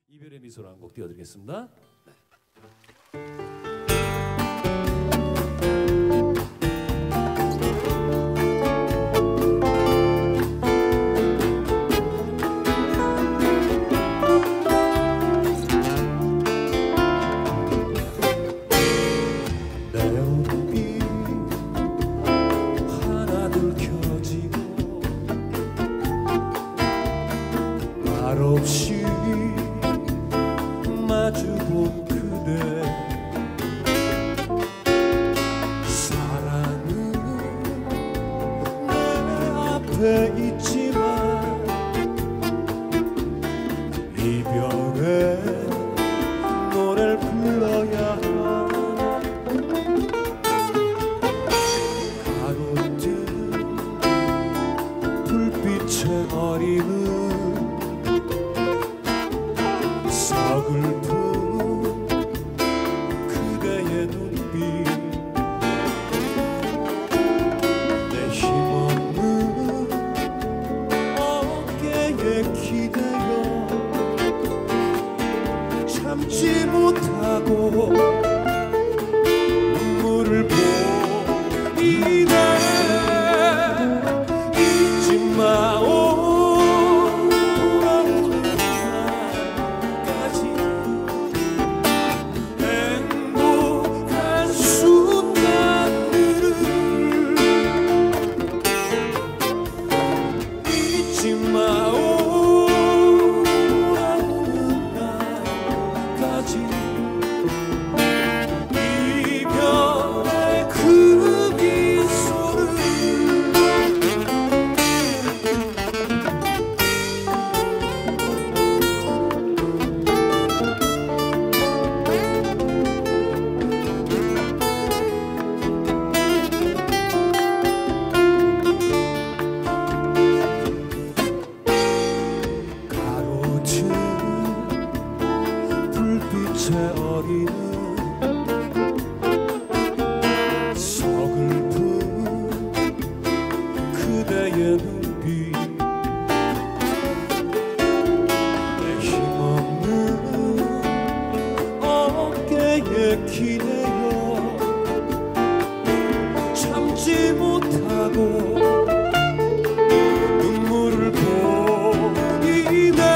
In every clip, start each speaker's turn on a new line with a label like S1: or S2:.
S1: 이별의 미소로 한 곡 띄워드리겠습니다.
S2: 말없이 마주본 그대 사랑은 내 앞에 있지만 이별의 노래를 불러야 하나 가로등 불빛에 어리는 서글픈 그대의 눈빛 내 힘없는 어깨에 기대어 참지 못하고 눈물을 보이네 잊지 마오 어리는 서글픈 그대의 눈빛 내 힘없는 어깨에 기대어 참지 못하고 눈물을 보이네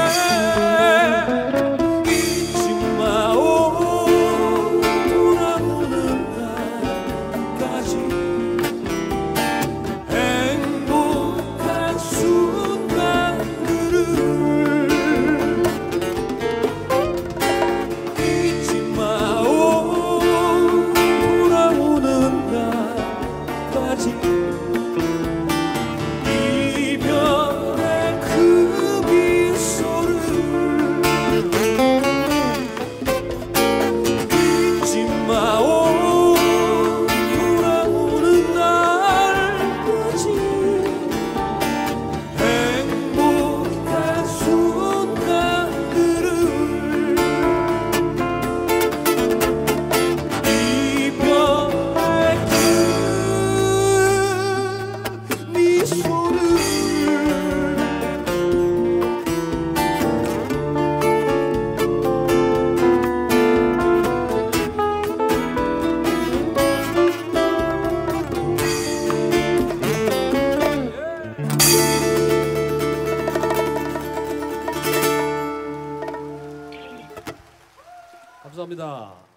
S1: 감사합니다.